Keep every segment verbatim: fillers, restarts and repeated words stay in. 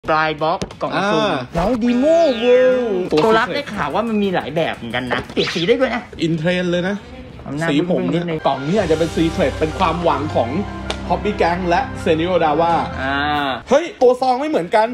ปลายบ็อกกล่องสุ่มน้องดีโมเวิลด์ตัวรับได้ข่าวว่ามันมีหลายแบบเหมือนกันนะเปลี่ยนสีได้ด้วยนะอินเทรนเลยนะสีผมเนี่ยกล่องนี้อาจจะเป็นซีเครตเป็นความหวังของฮอบบี้แก๊งและเซนิโอดาว่าเฮ้ยตัวซองไม่เหมือนกัน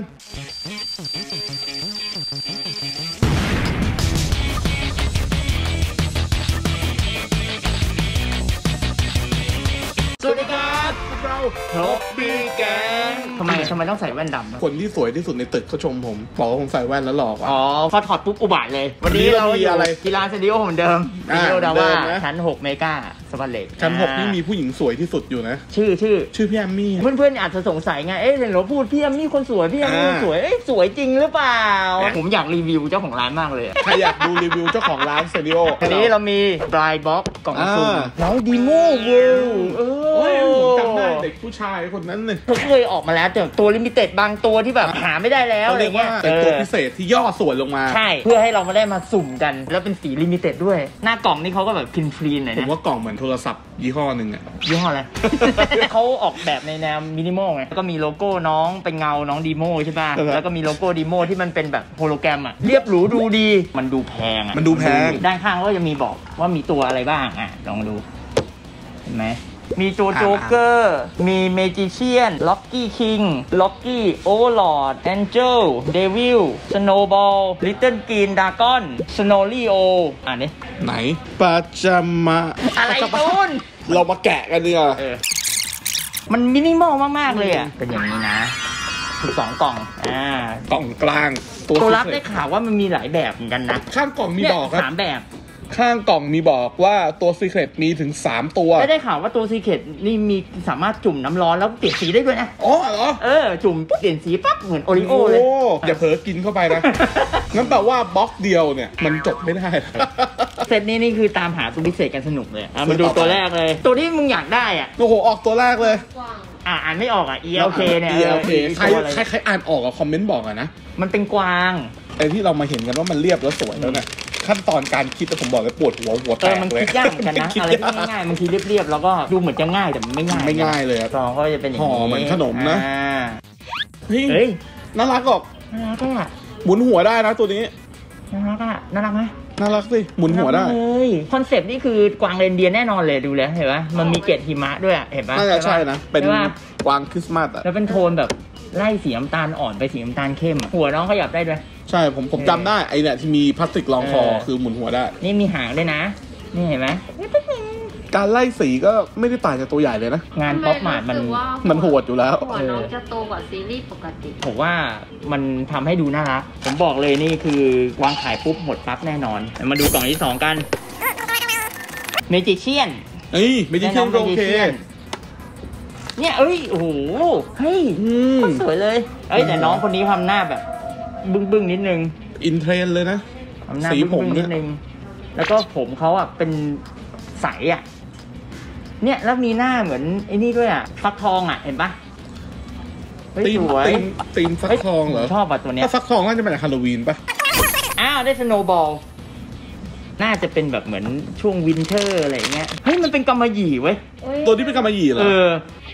สวัสดีครับเราฮอบบี้แก๊งทำไมทำไมต้องใส่แว่นดำคนที่สวยที่สุดในตึกเขาชมผมบอกว่าผมใส่แว่นแล้วหล่ออ่ะอ๋อพอถอดปุ๊บอุบาทเลยวันนี้เราอยู่กีฬาเซนิโอเหมือนเดิมเซนิโอดาว่าชั้นหกเมกาสปันเล็กชั้นหกนี่มีผู้หญิงสวยที่สุดอยู่นะชื่อชื่อชื่อพี่แอมมี่เพื่อนๆอาจจะสงสัยไงเอ๊ะเห็นเราพูดพี่แอมมี่คนสวยพี่แอมมี่คนสวยเอ๊ะสวยจริงหรือเปล่าผมอยากรีวิวเจ้าของร้านมากเลยใครอยากดูรีวิวเจ้าของร้านเซนิโอวันนี้เรามีปลายบ็อกกล่องสุ่มน้องดีโมเวิลด์เออผมจำได้เด็กผู้ชายคนนั้นเลยเขาเคยออกมาแล้วแต่ตัวลิมิเต็ดบางตัวที่แบบหาไม่ได้แล้วอะไรเงี้ยเป็นตัวพิเศษที่ย่อส่วนลงมาใช่เพื่อให้เรามาได้มาสุ่มกันแล้วเป็นสีลิมิเต็ดด้วยหน้ากล่องนี่เขาก็แบบพินฟรีนหน่อยนะผมว่ากล่องเหมือนโทรศัพท์ยี่ห้อหนึ่งอะยี่ห้ออะไร เขาออกแบบในแนวมินิมอลไงแล้วก็มีโลโก้น้องเป็นเงาน้องดีโมใช่ป่ะแล้วก็มีโลโก้ดีโมที่มันเป็นแบบโฮโลแกรมอะเรียบหรูดูดีมันดูแพงอะมันดูแพงด้านข้างก็จะมีบอกว่ามีตัวอะไรบ้างอ่ะลองดูเห็นไหมมีตัวโจ๊กเกอร์มีเมจิเชียนล็อกกี้คิงล็อกกี้โอเวอร์ลอร์ดแองเจิลเดวิลสโนว์บอลลิตเติ้ลกรีนดากอนสโนว์ลีโออ่านดิไหนปาจามาอะไรตูนเรามาแกะกันดีกว่ามันมินิมอลมากๆเลยอ่ะเป็นอย่างนี้นะสิบสองกล่องอ่ากล่องกลางตัวรับได้ข่าวว่ามันมีหลายแบบเหมือนกันนะข้างกล่องมีบอกครับสามแบบข้างกล่องมีบอกว่าตัวซีเครตมีถึงสามตัวได้ได้ข่าวว่าตัวซีเครตนี่มีสามารถจุ่มน้ำร้อนแล้วเปลี่ยนสีได้ด้วยนะอ๋อเหรอเออจุ่มเปลี่ยนสีปั๊บเหมือนโอริโอเลยอย่าเผลอกินเข้าไปนะงั้นแปลว่าบล็อกเดียวเนี่ยมันจบไม่ได้เซตนี้นี่คือตามหาตัวพิเศษกันสนุกเลยอ่ะมาดูตัวแรกเลยตัวที่มึงอยากได้อ่ะโอ้โหออกตัวแรกเลยอ่าอ่านไม่ออกอ่ะ อี แอล เค เนี่ยอี แอล เค ใครใครใครอ่านออกอ่ะคอมเมนต์บอกอ่ะนะมันเป็นกวางไอ้ที่เรามาเห็นกันว่ามันเรียบแล้วสวยแล้วเนี่ยขั้นตอนการคิดแต่ผมบอกเลยปวดหัวหัวแตกเลยมันคิดยากเหมือนกันนะอะไรที่ง่ายๆบางทีเรียบๆแล้วก็ดูเหมือนจะง่ายแต่ไม่ง่ายไม่ง่ายเลยซองก็จะเป็นอย่างนี้ห่อเหมือนขนมนะเฮ้ยน่ารักออกน่ารักอ่ะหมุนหัวได้นะตัวนี้น่ารักอ่ะน่ารักไหมน่ารักสิหมุนหัวได้เลยคอนเซปต์นี่คือกวางเรนเดียร์แน่นอนเลยดูเลยเห็นปะมันมีเกล็ดหิมะด้วยเห็นปะน่าจะใช่นะเป็นกวางคริสต์มาสอ่ะแล้วเป็นโทนแบบไล่สีน้ำตาลอ่อนไปสีน้ำตาลเข้มหัวน้องขยับได้ด้วยใช่ผมผมจำได้ไอเนี่ยที่มีพลาสติกรองคอคือหมุนหัวได้นี่มีหางด้วยนะนี่เห็นไหมการไล่สีก็ไม่ได้ต่างจากตัวใหญ่เลยนะงานป๊อปมาร์ทมันมันโหดอยู่แล้วหัวน้องจะโตกว่าซีรีส์ปกติผมว่ามันทำให้ดูน่ารักผมบอกเลยนี่คือวางขายปุ๊บหมดปั๊บแน่นอนมาดูกล่องที่สองกันเมจิเชียนเอ้ยเมจิเชียนโอเคเนี่ยเอ้ยโอ้โหเฮ้ยสวยเลยเอ้ยแต่น้องคนนี้ทำหน้าแบบบึ้งบึ้งนิดนึงอินเทรนเลยนะสีผมนิดนึงแล้วก็ผมเขาอ่ะเป็นใสอ่ะเนี่ยแล้วมีหน้าเหมือนไอ้นี่ด้วยอ่ะฟักทองอ่ะเห็นปะตีมตีมตีมฟักทองเหรอชอบอ่ะตัวเนี้ยถ้าฟักทองน่าจะเป็นฮาโลวีนปะอ้าวได้สโนว์บอลน่าจะเป็นแบบเหมือนช่วงวินเทอร์อะไรเงี้ยเฮ้ยมันเป็นกำมะหยี่เว้ยตัวนี้เป็นกำมะหยี่เหรอเออ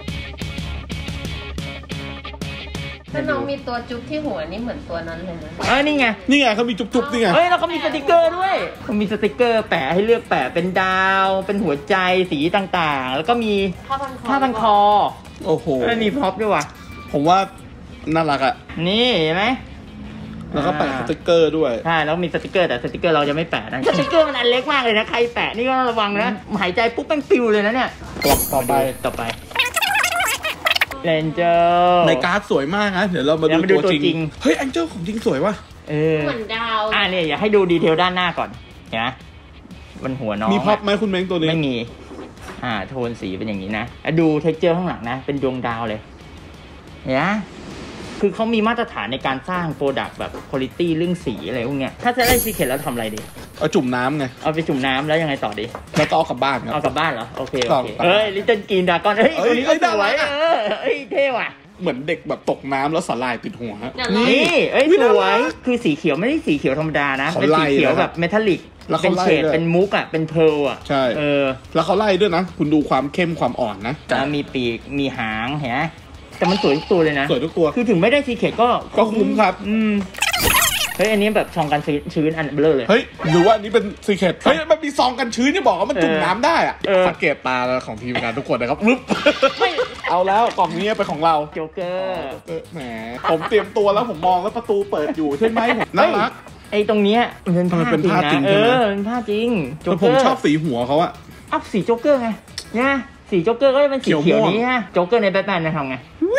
ถ้าน้องมีตัวจุ๊บที่หัวนี่เหมือนตัวนั้นเลยนะเอ้ยนี่ไงนี่ไงเขามีจุ๊บๆนี่ไงเฮ้ยแล้วเขามีสติกเกอร์ด้วยเขามีสติกเกอร์แปะให้เลือกแปะเป็นดาวเป็นหัวใจสีต่างๆแล้วก็มีผ้าพันคอผ้าพันคอโอ้โหแล้วมีพร็อพด้วยว่ะผมว่าน่ารักอ่ะนี่เห็นไหมแล้วก็แปะสติกเกอร์ด้วยใช่แล้วมีสติกเกอร์แต่สติกเกอร์เราจะไม่แปะนะสติกเกอร์มันอันเล็กมากเลยนะใครแปะนี่ก็ระวังนะหายใจปุ๊บแม่งปิวเลยนะเนี่ยต่อไปต่อไปเรนเจอร์ในการ์ดสวยมากนะเดี๋ยวเรามาดูตัวจริงเฮ้ยแองเจิลของจริงสวยว่ะเออเหมือนดาวอ่าเนี่ยอยากให้ดูดีเทลด้านหน้าก่อนเห็นไหมมันหัวน้องมีพ็อปไหมคุณเม้งตัวนี้ไม่มีอ่าโทนสีเป็นอย่างนี้นะดูเท็กเจอร์ข้างหลังนะเป็นดวงดาวเลยเห็นไหมคือเขามีมาตรฐานในการสร้างโปรดักต์แบบคุณภาพเรื่องสีอะไรพวกเนี้ยถ้าจะได้ซีเคร็ตแล้วทำอะไรดีเอาจุ่มน้ำไงเอาไปจุ่มน้ำแล้วยังไงต่อดีแล้วก็เอากลับบ้านครับเอากลับบ้านเหรอโอเคโอเคเฮ้ยลิตเติ้ลกรีนดากอนเฮ้ยตัวนี้ก็สวยเออเฮ้ยเท่ว่ะเหมือนเด็กแบบตกน้ำแล้วสลายติดหัวนี่เอ้ยสวยคือสีเขียวไม่ได้สีเขียวธรรมดานะเป็นสีเขียวแบบเมทัลลิกเป็นเฉดเป็นมุกอ่ะเป็นเพร์ลอ่ะใช่เออแล้วเขาไล่ด้วยนะคุณดูความเข้มความอ่อนนะมีปีกมีหางเห็นไหมแต่มันสวยทุกตัวเลยนะสวยทุกตัวคือถึงไม่ได้ซีเคทก็ก็คุ้มครับอืมเฮ้ยอันนี้แบบซองกันชื้นอันเบลอเลยเฮ้ยหรือว่าอันนี้เป็นซีเคทเฮ้ยมันมีซองกันชื้นที่บอกว่ามันจุ่มน้ำได้อะสังเกตตาของทีมงานทุกคนนะครับรึบเอาแล้วกล่องนี้เป็นของเราโจ๊กเกอร์แหมผมเตรียมตัวแล้วผมมองแล้วประตูเปิดอยู่ใช่ไหมน่ารักไอ้ตรงเนี้ยมันเป็นผ้าจริงนะเออเป็นผ้าจริงแต่ผมชอบสีหัวเขาอะอัพสีโจ๊กเกอร์ไงเนี่ยสีโจ๊กเกอร์ก็จะเป็นสีเขียวนี้ฮะโจ๊กเกอร์ในแบทแมนนะทำไง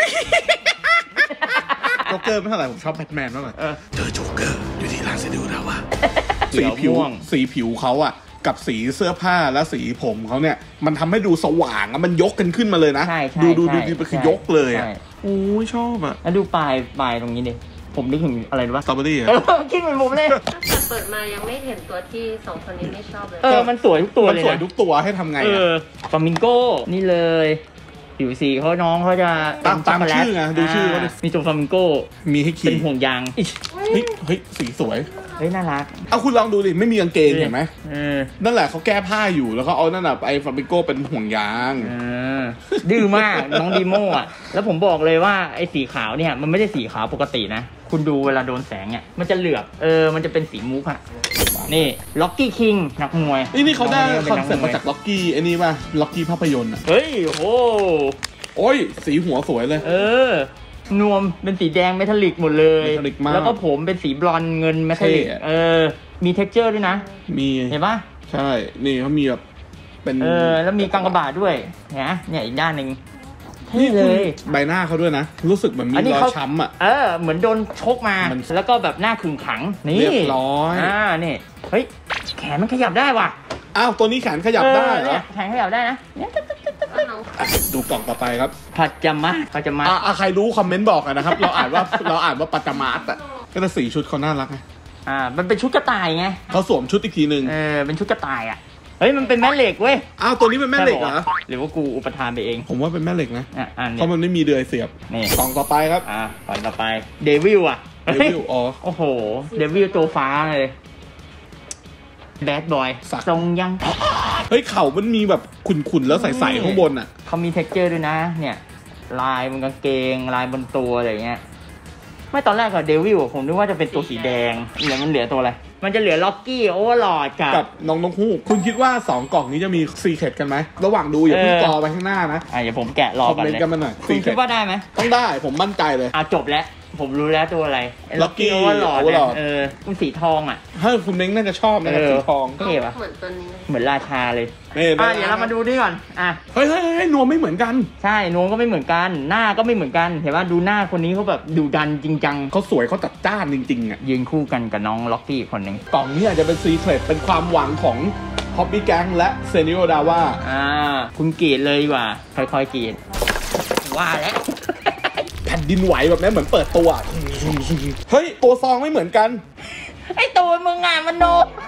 โจ๊กเกอร์ไม่เท่าไหร่ผมชอบแบทแมนมากเลยเจอโจ๊กเกอร์อยู่ที่ร้านเซนิวดาวะสีผิวสีผิวเขาอะกับสีเสื้อผ้าและสีผมเขาเนี่ยมันทำให้ดูสว่างอะมันยกกันขึ้นมาเลยนะดูดูดูมันคือยกเลยอะโอ้ยชอบอะแล้วดูปลายปลายตรงนี้ดิผมนึกถึงอะไรรู้ป่ะสตรอเบอรี่อะคิดเหมือนผมเลยแต่เปิดมายังไม่เห็นตัวที่สองคนนี้ไม่ชอบเลยเออมันสวยทุกตัวเลยนะมันสวยทุกตัวให้ทำไงเออฟลามิงโก้นี่เลยผิวสีเขาน้องเขาจะตามตามชื่อไงดูชื่อเขาดิมีตัวฟลามิงโก้มีให้ขี่เป็นห่วงยางเฮ้ยเฮ้ยสีสวยเฮ้ยน่ารักเอาคุณลองดูดิไม่มีกางเกงเห็นไหมนั่นแหละเขาแก้ผ้าอยู่แล้วก็เอานั่นแหละไอ้ฟลามิงโก้เป็นห่วงยางดื้อมากน้องดีโม่อะแล้วผมบอกเลยว่าไอ้สีขาวเนี่ยมันไม่ได้สีขาวปกตินะคุณดูเวลาโดนแสงเนี่ยมันจะเหลือบเออมันจะเป็นสีมุกอะนี่ล็อกกี้คิงนักมวยนี่นี่เขาได้คอนเซ็ปต์มาจากล็อกกี้ไอ้นี่ป่ะล็อกกี้ภาพยนตร์อะเฮ้ยโอ้โอ้ยสีหัวสวยเลยเออนวมเป็นสีแดงเมทัลลิกหมดเลยแล้วก็ผมเป็นสีบลอนเงินเมทัลลิกเออมีเท็กเจอร์ด้วยนะมีเห็นปะใช่นี่เขามีแบบเป็นเออแล้วมีกางกระบาดด้วยนะเนี่ยอีกด้านหนึ่งนี่เลยใบหน้าเขาด้วยนะรู้สึกเหมือนมีรอยช้ำอ่ะเออเหมือนโดนชกมาแล้วก็แบบหน้าขึงขังนี่เรียบร้อยอ่านี่เฮ้ยแขนมันขยับได้ว่ะอ้าวตัวนี้แขนขยับได้เหรอแขนขยับได้นะดูกล่องต่อไปครับปัจจามะปัจจามะอ่าใครรู้คอมเมนต์บอกกันนะครับเราอ่านว่าเราอ่านว่าปัจจามัสอ่ะก็จะสีชุดเขาน่ารักไงอ่ามันเป็นชุดกระต่ายไงเขาสวมชุดอีกทีนึงเออเป็นชุดกระต่ายอ่ะเฮ้ยมันเป็นแม่เหล็กเว้ยอ้าวตัวนี้เป็นแม่เหล็กเหรอหรือว่ากูอุปทานไปเองผมว่าเป็นแม่เหล็กนะเพราะมันไม่มีเดือยเสียบนี่กล่องต่อไปครับอ่ากล่องต่อไปเดวิลอ่ะเดวิลอ๋อโอ้โหเดวิลตัวฟ้าเลยแบดบอยทรงยังเฮ้ยเข่ามันมีแบบขุ่นๆแล้วใสๆข้างบนอ่ะเขามีเท็กเจอร์ด้วยนะเนี่ยลายบนกางเกงลายบนตัวอะไรเงี้ยไม่ตอนแรกกับเดวิลผมนึกว่าจะเป็นตัวสีแดงเหลือมันเหลือตัวอะไรมันจะเหลือล็อกกี้โอเวอร์ลอร์ดกับน้องนกฮูกคุณคิดว่าสองกล่องนี้จะมีซีเคทกันไหมระหว่างดูอย่าเพิ่งกอไปข้างหน้านะอ่ะอย่าผมแกะรอกันเลยคุณคิดว่าได้ไหมต้องได้ผมมั่นใจเลยอ่ะจบแล้วผมรู้แล้วตัวอะไรล็อกกี้โอเวอร์ลอร์ดเออมันสีทองอ่ะเฮ้ยคุณเม้งน่าจะชอบนะสีทองเท่ปะเหมือนตัวนี้เหมือนราชาเลยอ่ะเดี๋ยวเรามาดูนี่ก่อนอ่ะเฮ้ยเฮ้ยนวมไม่เหมือนกันใช่นวมก็ไม่เหมือนกันหน้าก็ไม่เหมือนกันเห็นว่าดูหน้าคนนี้เขาแบบดูดันจริงจังเขาสวยเขาจัดจ้านจริงๆอ่ะยืนคู่กันกับน้องล็อกกี้คนหนึ่งกล่องนี้อาจจะเป็นซีเครตเป็นความหวังของฮอบบี้แก๊งและเซนิโอดาว่าอ่าคุณกรีดเลยดีกว่าค่อยๆกรีดว่าแล้วแผ่นดินไหวแบบนี้เหมือนเปิดตัวเฮ้ยตัวซองไม่เหมือนกันไอตัวมึงงานมันโน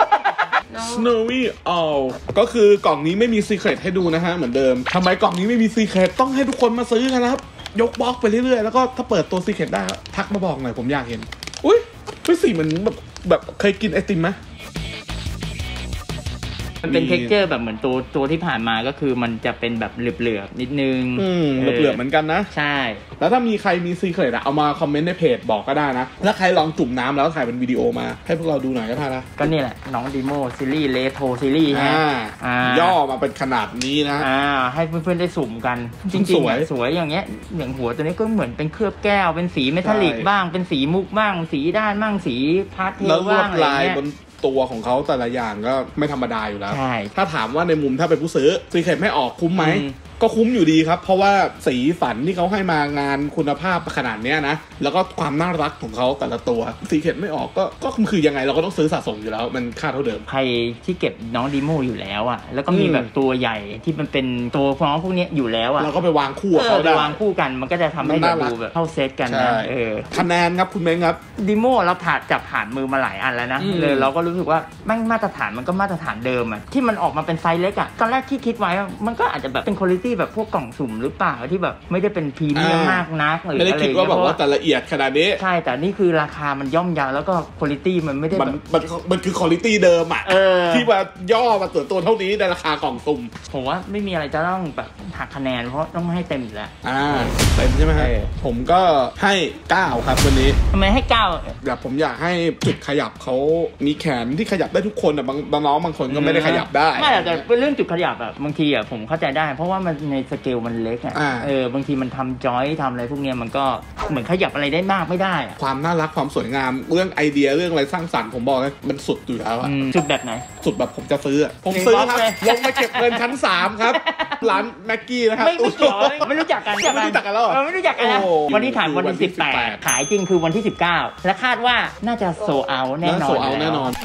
Snowy Owl ก็คือกล่องนี้ไม่มีซีเครตให้ดูนะฮะเหมือนเดิมทำไมกล่องนี้ไม่มีซีเครตต้องให้ทุกคนมาซื้อกันนะครับยกบล็อกไปเรื่อยๆแล้วก็ถ้าเปิดตัวซีเครตได้ทักมาบอกหน่อยผมอยากเห็นอุ้ยไม่สีเหมือนแบบแบบเคยกินไอติมไหมมันเป็นเท็กเจอร์แบบเหมือนตัวตัวที่ผ่านมาก็คือมันจะเป็นแบบเหลือบๆนิดนึงอืมเหลือบๆเหมือนกันนะใช่แล้วถ้ามีใครมีซีเครตอะเอามาคอมเมนต์ในเพจบอกก็ได้นะแล้วใครลองจุ่มน้ำแล้วถ่ายเป็นวิดีโอมาให้พวกเราดูหน่อยก็ได้นะก็นี่แหละน้องดีโมซีรีส์เลโทซีรีส์ฮะย่อมาเป็นขนาดนี้นะอ่าให้เพื่อนๆได้สุ่มกันจริงๆสวยสวยอย่างเงี้ยอย่างหัวตัวนี้ก็เหมือนเป็นเคลือบแก้วเป็นสีเมทัลลิกบ้างเป็นสีมุกบ้างสีด้านบ้างสีพาสเทลบ้างอะไรเงี้ยตัวของเขาแต่ละอย่างก็ไม่ธรรมดาอยู่แล้วถ้าถามว่าในมุมถ้าเป็นผู้ซื้อซีเครตไม่ออกคุ้มไหมก็คุ้มอยู่ดีครับเพราะว่าสีสันที่เขาให้มางานคุณภาพขนาดนี้นะแล้วก็ความน่ารักของเขาแต่ละตัวซีเครตไม่ออกก็ก็คือยังไงเราก็ต้องซื้อสะสมอยู่แล้วมันค่าเท่าเดิมใครที่เก็บน้องดีโมอยู่แล้วอ่ะแล้วก็มีแบบตัวใหญ่ที่มันเป็นตัวน้องพวกนี้อยู่แล้วอ่ะเราก็ไปวางคู่กับเขาได้วางคู่กันมันก็จะทำให้ดูแบบเข้าเซตกันนะเออคะแนนครับคุณเม้งครับดีโมเราผ่านจับผ่านมือมาหลายอันแล้วนะเลยเราก็รู้สึกว่าแม่งมาตรฐานมันก็มาตรฐานเดิมอ่ะที่มันออกมาเป็นไซส์เล็กอ่ะตอนแรกที่คิดไว้มันก็อาจจะแบบเป็นคุณภาพตี้แบบพวกกล่องสุ่มหรือเปล่าที่แบบไม่ได้เป็นพรีเมียมมากนักหรือไม่ได้อะไรคิดว่าแบบว่าแต่ละเอียดขนาดนี้ใช่แต่นี่คือราคามันย่อมเยาวแล้วก็คุณภาพมันไม่ได้มันแบบมันมันคือคุณภาพเดิมอ่ะเออที่มาย่อมาตัวตัวเท่านี้ในราคากล่องสุ่มผมว่าไม่มีอะไรจะต้องแบบหักคะแนนเพราะต้องให้เต็มอยู่แล้วอ่าเต็มใช่ไหมครับผมก็ให้เก้าครับวันนี้ทำไมให้เก้าเดี๋ยวผมอยากให้จุดขยับเขามีแขนที่ขยับได้ทุกคนอ่ะบางบางน้องบางคนก็ไม่ได้ขยับได้ไม่แต่เป็นเรื่องจุดขยับแบบบางทีอ่ะผมเข้าใจได้เพราะว่ามันในสเกลมันเล็กอ่ะเออบางทีมันทำจอยทำอะไรพวกเนี้ยมันก็เหมือนขยับอะไรได้มากไม่ได้ความน่ารักความสวยงามเรื่องไอเดียเรื่องอะไรสร้างสรรค์ผมบอกเลยมันสุดอยู่แล้วอ่ะสุดแบบไหนสุดแบบผมจะซื้อผมซื้อครับลงมาเก็บเงินชั้นสามครับร้านแม็กกี้นะครับไม่ไม่เกี่ยวไม่รู้จักกันไม่รู้จักกันแล้วไม่รู้จักกันนะวันที่ถ่ายวันที่สิบแปดขายจริงคือวันที่สิบเก้าและคาดว่าน่าจะโซเอาแน่นอนโซเอาแน่นอน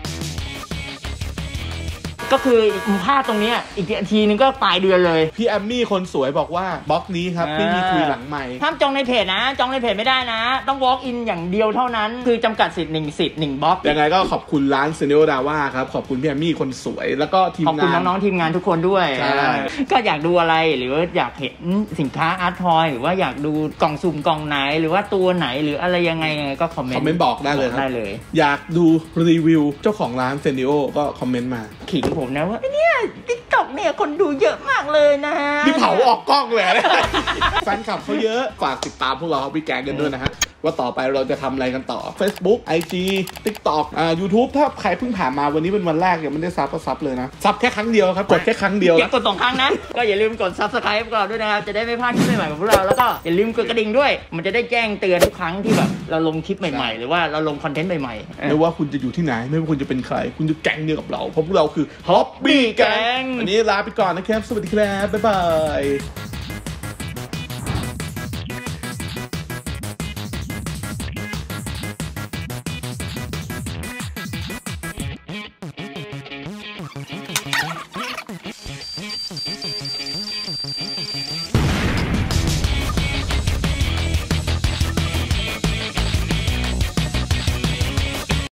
ก็คือภาพตรงนี้อีกทีนึงก็ปลายเดือนเลยพี่แอมมี่คนสวยบอกว่าบล็อกนี้ครับไม่มีคุยหลังใหม่ห้ามจองในเพจนะจองในเพจไม่ได้นะต้อง walk in อย่างเดียวเท่านั้นคือจำกัดสิทธิ์หนึ่งสิทธิ์หนึ่งบล็อกยังไงก็ขอบคุณร้านเซเนโอดาว่าครับขอบคุณพี่แอมมี่คนสวยแล้วก็ทีมงานขอบคุณน้องๆทีมงานทุกคนด้วยก็อยากดูอะไรหรืออยากเห็นสินค้าอาร์ตทอยหรือว่าอยากดูกล่องสุ่มกล่องไหนหรือว่าตัวไหนหรืออะไรยังไงก็คอมเมนต์คอมเมนต์บอกได้เลยได้เลยอยากดูรีวิวเจ้าของร้านเซเนโอก็คอมเมนต์มาขิงผมนะว่าเนี่ยติ๊กต็อกเนี่ยคนดูเยอะมากเลยนะฮะนี่เผาออกกล้องเลยแฟนคลับเขาเยอะฝากติดตามพวกเราพี่แกงกันด้วยนะฮะว่าต่อไปเราจะทำอะไรกันต่อ Facebook ไอ จี TikTok อ่า YouTube ถ้าใครเพิ่งผ่านมาวันนี้เป็นวันแรกยังไม่ได้ซับก็ซับเลยนะซับแค่ครั้งเดียวครับกดแค่ครั้งเดียวอย่ากดสองครั้งนะก็อย่าลืมกด Subscribe เราด้วยนะครับจะได้ไม่พลาดคลิปใหม่ๆของพวกเราแล้วก็อย่าลืมกดกระดิ่งด้วยมันจะได้แจ้งเตือนทุกครั้งที่แบบเราลงคลิปใหม่ๆหรือว่าเราลงคอนเทนต์ใหม่ๆไม่ว่าคุณจะอยู่ที่ไหนไม่ว่าคุณจะเป็นใครคุณจะแก๊งเดียวกับเราเพราะพวกเราคือ Hobby Gang วันนี้ลาไปก่อนนะครับสวัสดีครับบ๊ายบาย